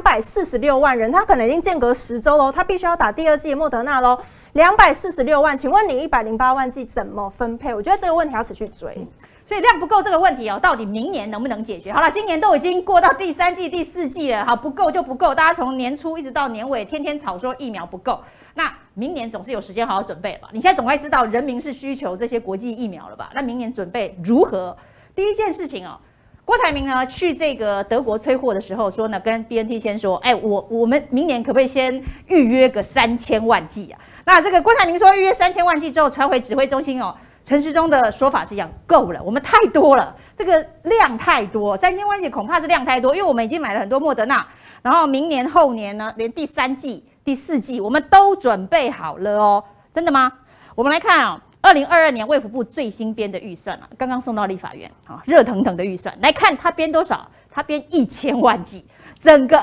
246万人，他可能已经间隔10周喽，他必须要打第2剂莫德纳喽，246万，请问你108万剂怎么分配？我觉得这个问题要持续追。 所以量不够这个问题哦，到底明年能不能解决？好了，今年都已经过到第3季、第4季了，好，不够就不够。大家从年初一直到年尾，天天吵说疫苗不够。那明年总是有时间好好准备了吧？你现在总该知道人民是需求这些国际疫苗了吧？那明年准备如何？第一件事情哦，郭台铭呢去这个德国催货的时候说呢，跟 BNT 先说，我们明年可不可以先预约个3000万剂啊？那这个郭台铭说预约3000万剂之后传回指挥中心哦。陈时中的说法是一样，够了，我们太多了，这个量太多，3000万剂恐怕是量太多，因为我们已经买了很多莫德纳，然后明年后年呢，连第3季、第4季我们都准备好了哦，真的吗？我们来看哦，2022年卫福部最新编的预算啊，刚刚送到立法院啊，热腾腾的预算，来看它编多少？它编1000万剂，整个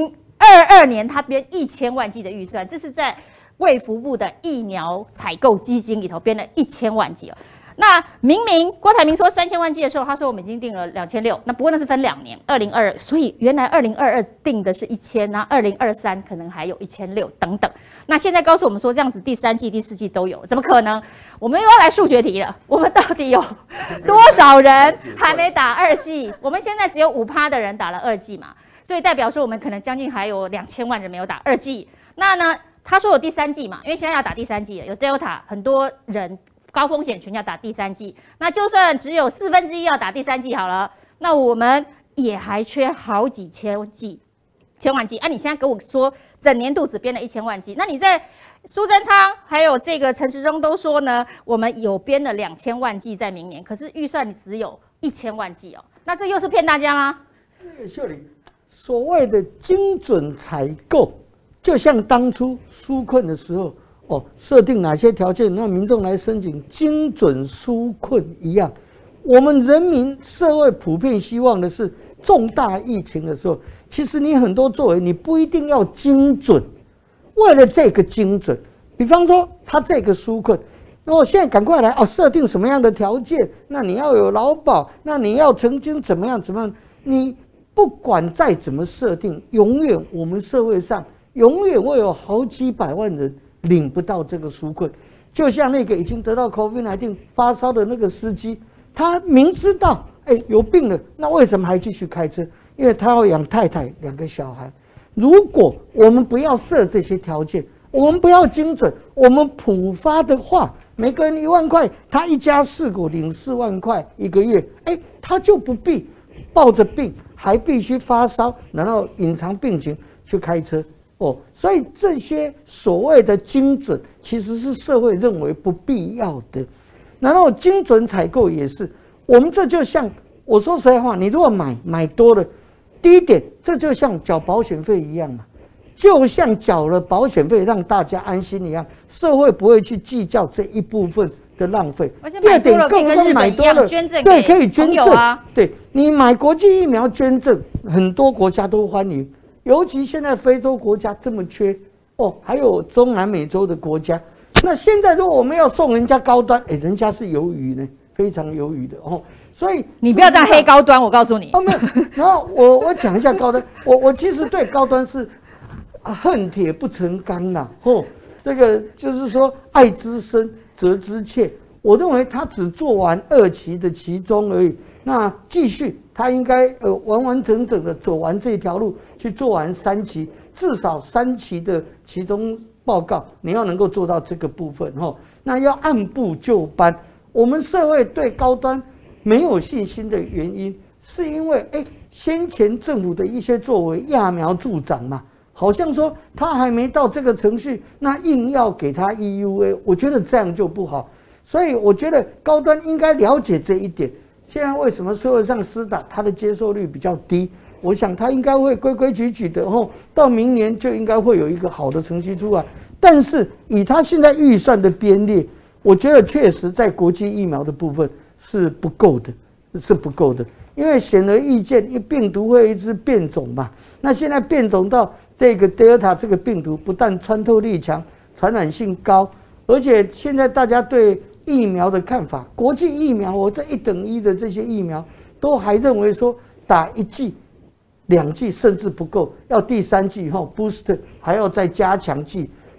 2022年它编1000万剂的预算，这是在卫福部的疫苗采购基金里头编了1000万剂哦。那明郭台铭说3000万剂的时候，他说我们已经定了2600，那不过那是分2年，2022，所以原来2022定的是1000，那2023可能还有1600等等。那现在告诉我们说这样子第3季、第4季都有，怎么可能？我们又要来数学题了，我们到底有多少人还没打2剂？我们现在只有5%的人打了2剂嘛，所以代表说我们可能将近还有2000万人没有打2剂。那呢？他说有第3剂嘛，因为现在要打第3剂了，有 Delta， 很多人高风险群要打第3剂。那就算只有1/4要打第3剂好了，那我们也还缺好几千万剂。你现在跟我说整年度只编了1000万剂，那你在苏贞昌还有这个陈时中都说呢，我们有编了2000万剂在明年，可是预算只有1000万剂哦，那这又是骗大家吗？ 那个秀玲，所谓的精准采购。就像当初纾困的时候，设定哪些条件让民众来申请精准纾困一样，我们人民社会普遍希望的是重大疫情的时候，其实你很多作为你不一定要精准，为了这个精准，比方说他这个纾困，那我现在赶快来设定什么样的条件？那你要有劳保，那你要曾经怎么样？你不管再怎么设定，永远我们社会上。永远会有好几百万人领不到这个纾困，就像那个已经得到 COVID-19 发烧的那个司机，他明知道有病了，那为什么还继续开车？因为他要养太太2个小孩。如果我们不要设这些条件，我们不要精准，我们普发的话，每个人1万块，他一家4口领4万块1个月，他就不必抱着病还必须发烧，然后隐藏病情去开车。所以这些所谓的精准，其实是社会认为不必要的。然后精准采购也是，我们这就像我说实在话，你如果买多了，第一点，这就像缴保险费一样嘛，就像缴了保险费让大家安心一样，社会不会去计较这一部分的浪费。 第二点，更跟日本一样捐赠， 对，可以捐赠啊。对，你买国际疫苗捐赠，很多国家都欢迎。尤其现在非洲国家这么缺还有中南美洲的国家，那现在如果我们要送人家高端，人家是鱿鱼呢，非常鱿鱼的所以你不要这样黑高端，我告诉你没有。然后我讲一下高端，我其实对高端是恨铁不成钢呐这个就是说爱之深责之切，我认为他只做完2期的其中而已，那继续。他应该完完整整的走完这条路，去做完3期，至少3期的其中报告，你要能够做到这个部分那要按部就班。我们社会对高端没有信心的原因，是因为先前政府的一些作为揠苗助长嘛，好像说他还没到这个程序，那硬要给他 EUA， 我觉得这样就不好。所以我觉得高端应该了解这一点。现在为什么社会上施打它的接受率比较低？我想它应该会规规矩矩的到明年就应该会有一个好的成绩出来。但是以它现在预算的编列，我觉得确实在国际疫苗的部分是不够的，因为显而易见，因为病毒会一直变种嘛。那现在变种到这个 Delta 这个病毒，不但穿透力强、传染性高，而且现在大家对疫苗的看法，国际疫苗，我这1等1的这些疫苗，都还认为说打1剂、2剂甚至不够，要第3剂booster 还要再加强剂。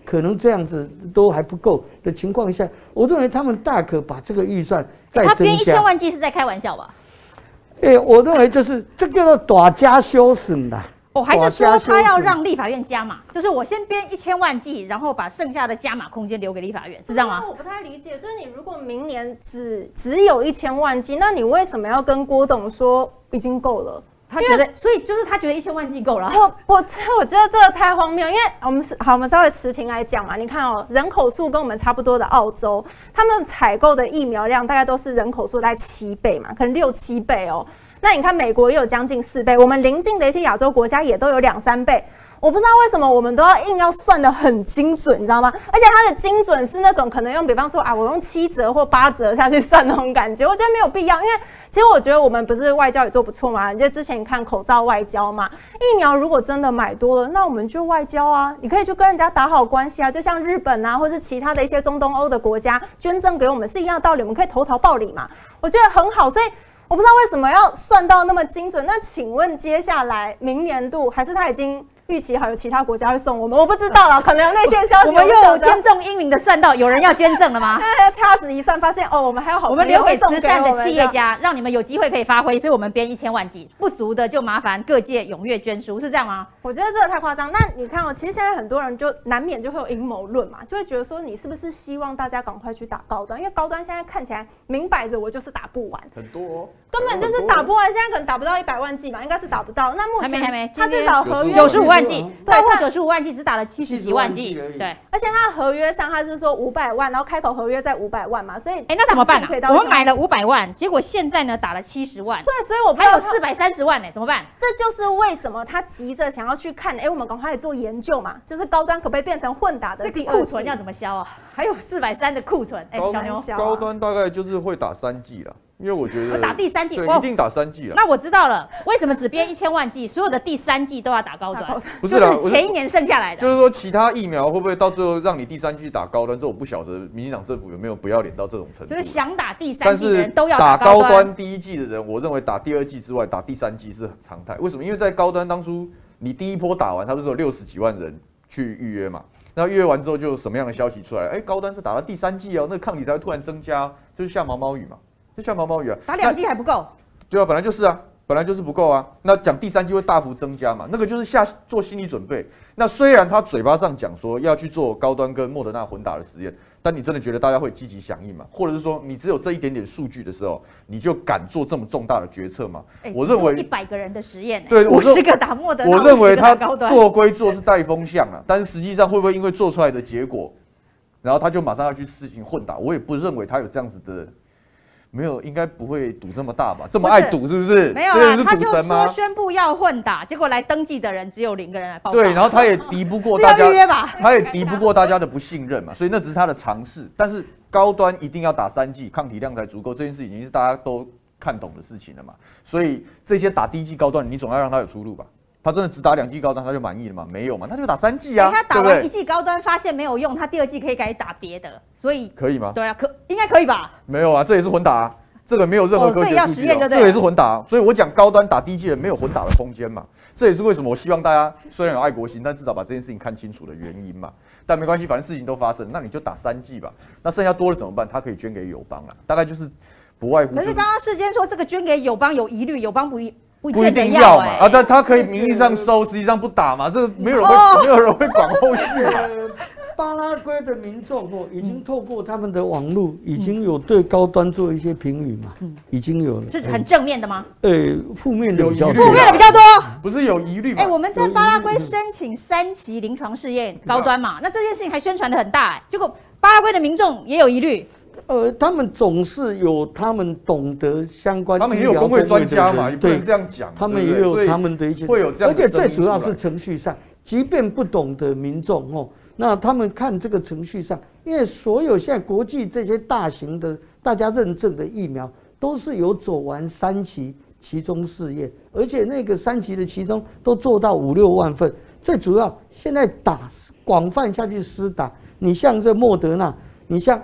可能这样子都还不够的情况下，我认为他们大可把这个预算再增加。 他编1000万剂是在开玩笑吧？ 我认为就是这叫做大加修省的。 还是说他要让立法院加码，就是我先编1000万剂，然后把剩下的加码空间留给立法院，是这样吗？ 我不太理解，就是你如果明年只有1000万剂，那你为什么要跟郭董说已经够了？ 他觉得，所以就是他觉得1000万剂够了。 我觉得这个太荒谬，因为我们稍微持平来讲嘛，你看人口数跟我们差不多的澳洲，他们采购的疫苗量大概都是人口数大概7倍嘛，可能6、7倍哦。那你看美国也有将近4倍，我们邻近的一些亚洲国家也都有2、3倍。我不知道为什么我们都要硬要算得很精准，你知道吗？而且它的精准是那种可能用，比方说我用7折或8折下去算那种感觉，我觉得没有必要。因为其实我觉得我们不是外交也做不错嘛，就之前你看口罩外交嘛，疫苗如果真的买多了，那我们就外交啊，你可以去跟人家打好关系啊，就像日本啊，或是其他的一些中东欧的国家捐赠给我们是一样的道理，我们可以投桃报李嘛，我觉得很好，所以。我不知道为什么要算到那么精准。那请问接下来明年度还是他已经预期好有其他国家会送我们？我不知道啦，可能有内线消息。 我们又天纵英明的算到有人要捐赠了吗？ 掐指一算，发现我们还有好， 我们留给慈善的企业家，让你们有机会可以发挥，所以我们编1000万剂，不足的就麻烦各界踊跃捐书，是这样吗？ 我觉得这个太夸张。那你看其实现在很多人就难免就会有阴谋论嘛，就会觉得说你是不是希望大家赶快去打高端？因为高端现在看起来明摆着我就是打不完， 很多根本就是打不完。现在可能打不到100万剂嘛，应该是打不到。那目前还没， 他至少合约 95万剂，对，或95万剂只打了70几万剂，对。 而且他合约上他是说500万，然后开头合约在500万嘛，所以那怎么办啊？我们买了500万，结果现在呢打了70万， 对，所以我还有430万呢，怎么办？ 这就是为什么他急着想要去看，我们赶快做研究嘛，就是高端可不可以变成混打的？ 这个库存要怎么销啊？还有430的库存，小牛， 高端大概就是会打3剂啦。因为我觉得打第3剂， 对，一定打3剂了。 那我知道了，为什么只编1000万剂，所有的第3剂都要打高端？ 不是啦， 就是前一年剩下来的。 就是说，其他疫苗会不会到最后让你第3剂打高端？这我不晓得，民进党政府有没有不要脸到这种程度？ 就是想打第3剂的人都要打高端第1剂的人，我认为打第2剂之外，打第3剂是常态。为什么？因为在高端当初你第一波打完，它不是有60几万人去预约嘛？那预约完之后，就有什么样的消息出来？高端是打到第3剂哦，那个抗体才会突然增加，就是下毛毛雨嘛。就像毛毛雨啊， 打2剂还不够。 对啊，本来就是啊，本来就是不够啊。那讲第3剂会大幅增加嘛，那个就是做心理准备。那虽然他嘴巴上讲说要去做高端跟莫德纳混打的实验，但你真的觉得大家会积极响应吗？或者是说你只有这一点点数据的时候，你就敢做这么重大的决策吗？我认为 100个人的实验， 对 ，50个打莫德纳， 我认为他做归做是带风向啊，但是实际上会不会因为做出来的结果，然后他就马上要去实行混打？我也不认为他有这样子的。没有，应该不会赌这么大吧？这么爱赌是不是？ 没有啊，他就说宣布要混打，结果来登记的人只有0个人来报告。 对，然后他也敌不过大家， 预约吧， 他也敌不过大家的不信任嘛，所以那只是他的尝试。但是高端一定要打3剂，抗体量才足够，这件事已经是大家都看懂的事情了嘛。所以这些打第1剂高端，你总要让他有出路吧？他真的只打2剂高端，他就满意了吗？没有嘛，他就打3剂啊。 他打完1剂高端发现没有用，他第2剂可以改打别的，所以可以吗？ 对啊，应该可以吧？ 没有啊，这也是混打啊。这个没有任何科学数据， 这也是混打，所以我讲高端打第1剂的没有混打的空间嘛，这也是为什么我希望大家虽然有爱国心，但至少把这件事情看清楚的原因嘛。但没关系，反正事情都发生，那你就打3剂吧。那剩下多了怎么办？他可以捐给友邦啦，大概就是不外乎。 可是刚刚世坚说这个捐给友邦有疑虑，友邦不一定要嘛啊，但他可以名义上收，实际上不打嘛，这个没有人会管后续嘛。 巴拉圭的民众已经透过他们的网络，已经有对高端做一些评语嘛，已经有了。 是很正面的吗？ 负面的比较多。 负面的比较多， 不是有疑虑吗？ 我们在巴拉圭申请3期临床试验高端嘛，那这件事情还宣传的很大，结果巴拉圭的民众也有疑虑。 他们总是有他们懂得相关， 他们也有工会专家嘛，也不能这样讲。 他们也有他们的一些会有这样， 而且最主要是程序上，即便不懂的民众那他们看这个程序上，因为所有现在国际这些大型的大家认证的疫苗，都是有走完3期期中试验，而且那个3期的期中都做到5、6万份。最主要现在打广泛下去施打，你像这莫德纳，你像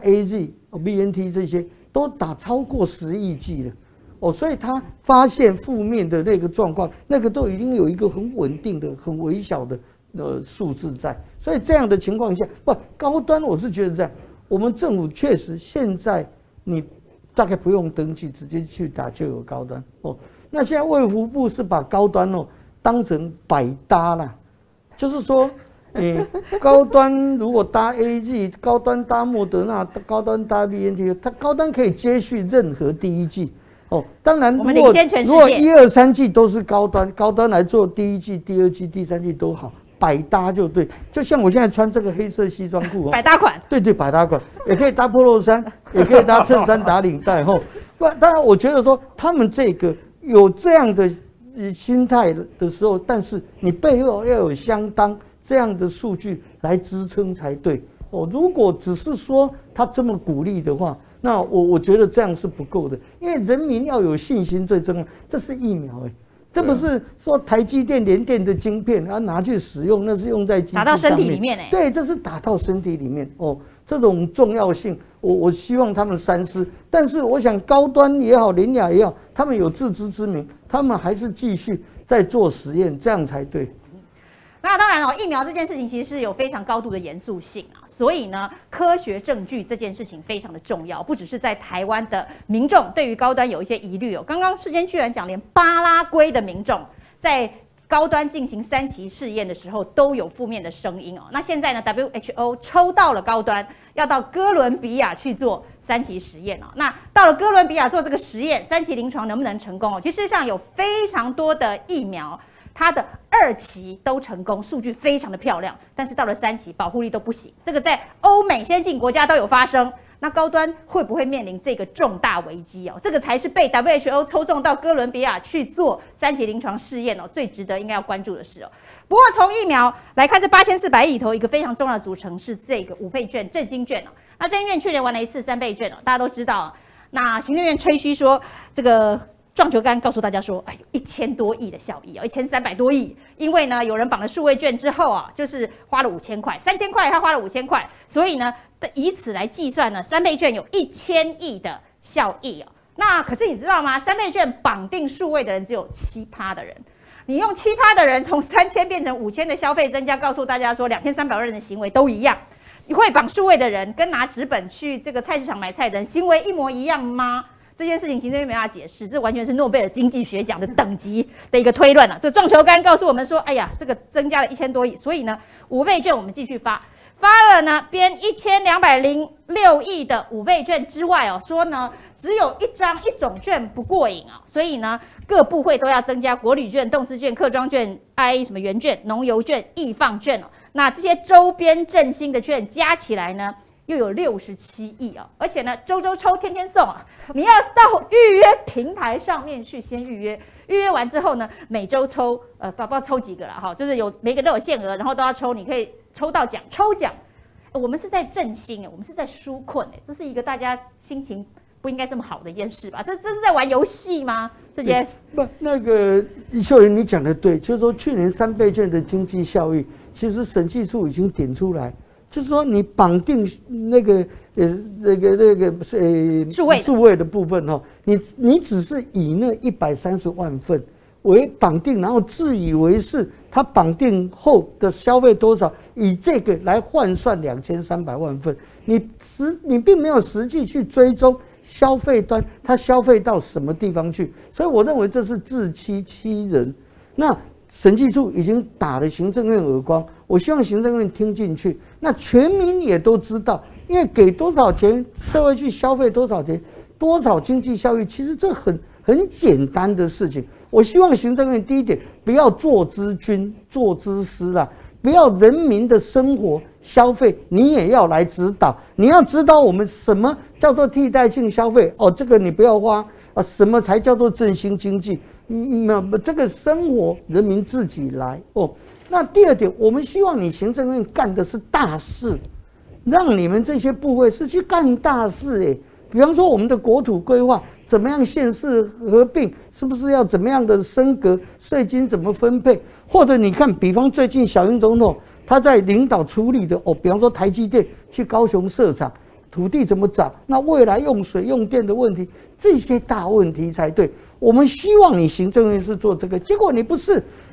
AZ、BNT 这些都打超过10亿剂了。所以他发现负面的那个状况，那个都已经有一个很稳定的、很微小的数字在。所以这样的情况下，高端我是觉得这样，我们政府确实现在你大概不用登记，直接去打就有高端哦。那现在卫福部是把高端当成百搭啦，就是说。高端如果搭 AZ， 高端搭莫德纳，高端搭 BNT， 它高端可以接续任何第一剂哦。当然，如果1、2、3剂都是高端来做第一剂、第二剂、第三剂都好，百搭就对。就像我现在穿这个黑色西装裤百搭款， 对，百搭款也可以搭 polo 衫，也可以搭衬衫打领带哦。当然，我觉得说他们这个有这样的心态的时候，但是你背后要有相当这样的数据来支撑才对哦。如果只是说他这么鼓励的话，那我觉得这样是不够的，因为人民要有信心最重要。这是疫苗这不是说台积电、联电的晶片，然后拿去使用，那是用在机器上面， 打到身体里面对，这是打到身体里面哦。这种重要性，我希望他们三思。但是我想高端也好，联亚也好，他们有自知之明，他们还是继续在做实验，这样才对。 那当然疫苗这件事情其实是有非常高度的严肃性所以呢，科学证据这件事情非常的重要，不只是在台湾的民众对于高端有一些疑虑刚刚世坚居然讲，连巴拉圭的民众在高端进行3期试验的时候都有负面的声音那现在呢 ，WHO 抽到了高端，要到哥伦比亚去做3期实验那到了哥伦比亚做这个实验，3期临床能不能成功其实上有非常多的疫苗。它的2期都成功，数据非常的漂亮，但是到了3期保护力都不行。这个在欧美先进国家都有发生。那高端会不会面临这个重大危机这个才是被 WHO 抽中到哥伦比亚去做3期临床试验最值得应该要关注的事不过从疫苗来看，这8400亿里头一个非常重要的组成是这个5倍券、振兴券那振兴券去年玩了一次3倍券大家都知道那行政院吹嘘说这个。撞球杆告诉大家说，有1000多亿的效益1300多亿，因为呢，有人绑了数位券之后就是花了5000块，3000块他花了5000块，所以呢，以此来计算呢，3倍券有1000亿的效益那可是你知道吗？3倍券绑定数位的人只有7%的人，你用7%的人从3000变成5000的消费增加，告诉大家说2300万人的行为都一样。你会绑数位的人跟拿纸本去这个菜市场买菜的人行为一模一样吗？这件事情行政院没办法解释，这完全是诺贝尔经济学奖的等级的一个推论这撞球杆告诉我们说，哎呀，这个增加了1000多亿，所以呢，5倍券我们继续发了呢，编1206亿的5倍券之外说呢，只有一种券不过瘾所以呢，各部会都要增加国旅券、动司券、客庄券、什么原券、农游券、易放券那这些周边振兴的券加起来呢？又有67亿而且呢，周周抽，天天送你要到预约平台上面去先预约，预约完之后呢，每周抽不知道抽几个了就是每个都有限额，然后都要抽，你可以抽到奖，抽奖。我们是在振兴我们是在纾困这是一个大家心情不应该这么好的一件事吧？这是在玩游戏吗？世坚不，那个秀莲你讲的对，就是说去年3倍券的经济效益，其实审计处已经点出来。就是说，你绑定那个数位的部分你只是以那130万份为绑定，然后自以为是它绑定后的消费多少，以这个来换算2300万份，你并没有实际去追踪消费端它消费到什么地方去，所以我认为这是自欺欺人。那审计处已经打了行政院耳光，我希望行政院听进去。那全民也都知道，因为给多少钱，社会去消费多少钱，多少经济效益，其实这很简单的事情。我希望行政院第一点不要做之君，做之师啦，不要人民的生活消费，你也要来指导。你要知道我们什么叫做替代性消费这个你不要花什么才叫做振兴经济？这个生活人民自己来那第二点，我们希望你行政院干的是大事，让你们这些部会是去干大事比方说我们的国土规划怎么样，县市合并是不是要怎么样的升格，税金怎么分配，或者你看，比方最近小英总统他在领导处理的比方说台积电去高雄设厂，土地怎么找，那未来用水用电的问题，这些大问题才对。我们希望你行政院是做这个，结果你不是，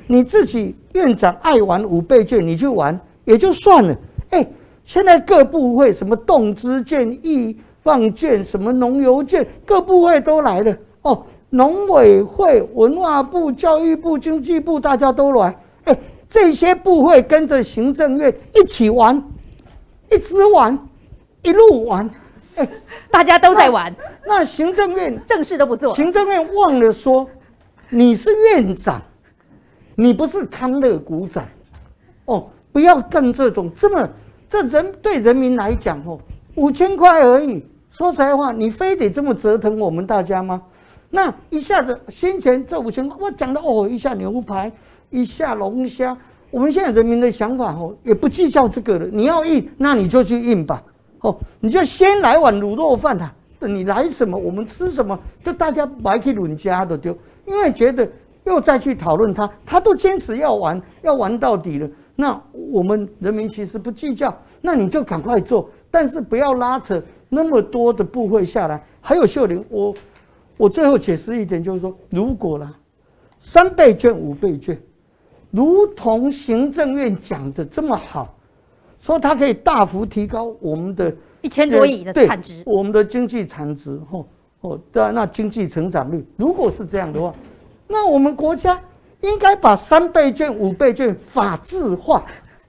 你自己院长爱玩5倍券，你去玩也就算了。现在各部会什么动资券、易放券、什么农油券，各部会都来了哦。农委会、文化部、教育部、经济部，大家都来。这些部会跟着行政院一起玩，一直玩，一路玩。 大家都在玩， 那行政院正事都不做。 行政院忘了说，你是院长，你不是康乐股长哦，不要干这种这人对人民来讲哦，5000块而已。说实在话，你非得这么折腾我们大家吗？那一下子先前这5000块，我讲的哦，一下牛排，一下龙虾，我们现在人民的想法哦，也不计较这个了。你要印，那你就去印吧。你就先来碗卤肉饭啊，你来什么我们吃什么，就大家白去论家的丢，因为觉得又再去讨论他都坚持要玩到底了。那我们人民其实不计较，那你就赶快做，但是不要拉扯那么多的部会下来。还有秀玲，我最后解释一点，就是说，如果啦3倍券、5倍券，如同行政院讲的这么好，说它可以大幅提高我们的 1000多亿的产值， 我们的经济产值那经济成长率，如果是这样的话，那我们国家应该把3倍券、5倍券法制化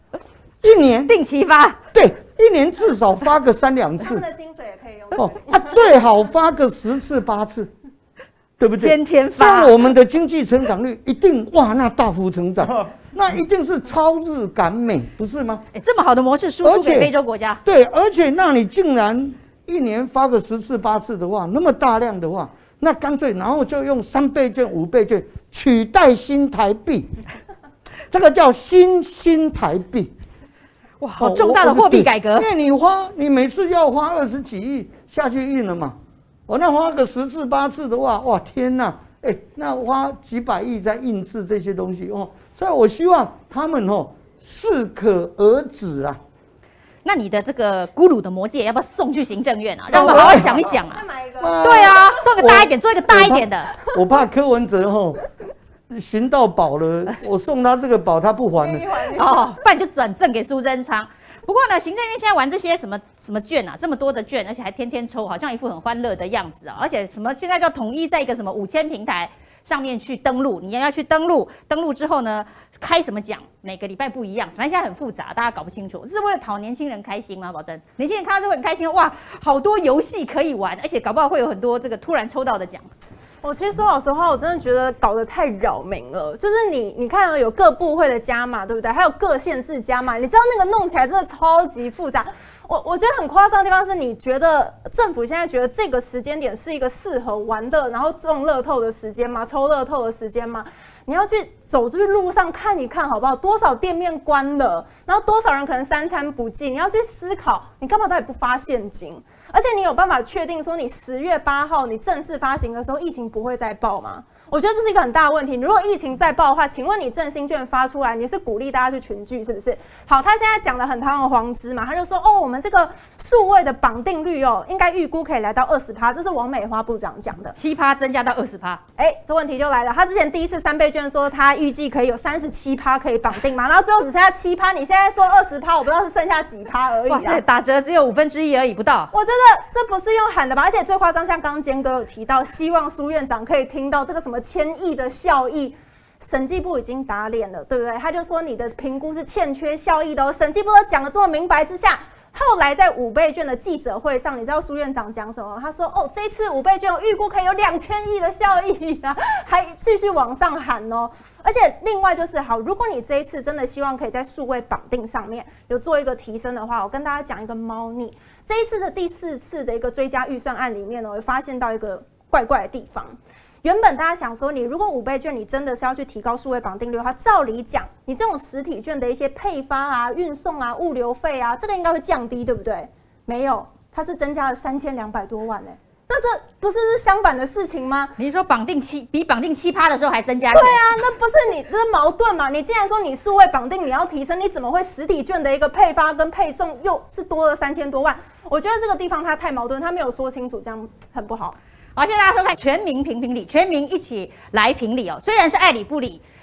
，1年定期发， 对，1年至少发个3、2次， 他们的薪水也可以用最好发个10次、8次，对不对？ 天天发， 这样我们的经济成长率一定那大幅成长，那一定是超日赶美，不是吗？ 这么好的模式输出给非洲国家， 对，而且那你竟然1年发个10次、8次的话，那么大量的话。那干脆，然后就用3倍券、5倍券取代新台币，这个叫新台币。 哇，好重大的货币改革！ 因为你每次要花20几亿下去印了嘛，那花个10次、8次的话，哇天哪，那花几百亿在印制这些东西哦，所以我希望他们适可而止啦。 那你的这个咕噜的魔戒要不要送去行政院啊？让我们好好想一想啊。对啊，送个大一点，做一个大一点的。 我怕柯文哲寻到宝了，我送他这个宝他不还了。 不然就转赠给苏贞昌。不过呢，行政院现在玩这些什么券啊，这么多的券，而且还天天抽，好像一副很欢乐的样子啊。而且什么现在叫统一在一个什么5000平台上面去登录，你要去登录之后呢，开什么奖，每个礼拜不一样，反正现在很复杂，大家搞不清楚。这是为了讨年轻人开心吗？保证年轻人看到这会很开心，哇，好多游戏可以玩，而且搞不好会有很多这个突然抽到的奖。 我其实说老实话，我真的觉得搞得太扰民了。就是你看有各部会的加码，对不对？还有各县市加码，你知道那个弄起来真的超级复杂。我觉得很夸张的地方是，你觉得政府现在觉得这个时间点是一个适合玩的，然后中乐透的时间吗？抽乐透的时间吗？你要去走出去路上看一看，好不好？多少店面关了，然后多少人可能3餐不继，你要去思考，你干嘛到底不发现金？而且你有办法确定说，你10月8号你正式发行的时候，疫情不会再爆吗？我觉得这是一个很大的问题。如果疫情再爆的话，请问你振兴券发出来，你是鼓励大家去群聚，是不是？好，他现在讲的很堂而皇之嘛，他就说我们这个数位的绑定率应该预估可以来到20%，这是王美花部长讲的 ，7%增加到20%。 这问题就来了，他之前第一次3倍券说他预计可以有37%可以绑定嘛，然后最后只剩下7%，你现在说20%，我不知道是剩下几%而已。 哇塞，打折只有1/5而已，不到。 我觉得这不是用喊的吧？而且最夸张，像刚刚坚哥有提到，希望苏院长可以听到这个什么1000亿的效益，审计部已经打脸了，对不对？他就说你的评估是欠缺效益的审计部都讲得这么明白之下，后来在5倍券的记者会上，你知道苏院长讲什么？他说这次5倍券预估可以有2000亿的效益啊，还继续往上喊哦。而且另外就是好，如果你这一次真的希望可以在数位绑定上面有做一个提升的话，我跟大家讲一个猫腻。这一次的第4次的一个追加预算案里面呢，我发现到一个怪怪的地方。原本大家想说，你如果5倍券，你真的是要去提高数位绑定率的话，照理讲，你这种实体券的一些配发啊、运送啊、物流费啊，这个应该会降低，对不对？没有，它是增加了3200多万欸。那这不是相反的事情吗？ 你是说比绑定7%的时候还增加钱？ 对啊，那不是你这是矛盾嘛？你既然说你数位绑定你要提升，你怎么会实体券的一个配发跟配送又是多了3000多万？我觉得这个地方它太矛盾，它没有说清楚，这样很不好。 好，谢谢大家收看《全民评评理》，全民一起来评理哦。虽然是爱理不理，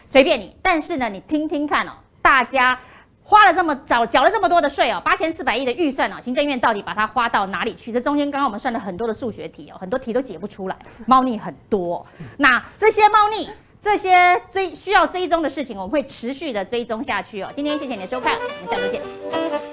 随便你。但是呢，你听听看哦，大家花了这么缴了这么多的税哦，8400亿的预算哦，行政院到底把它花到哪里去？这中间刚刚我们算了很多的数学题哦，很多题都解不出来，猫腻很多。那这些猫腻，这些需要追踪的事情，我们会持续的追踪下去哦。今天谢谢你的收看，我们下周见。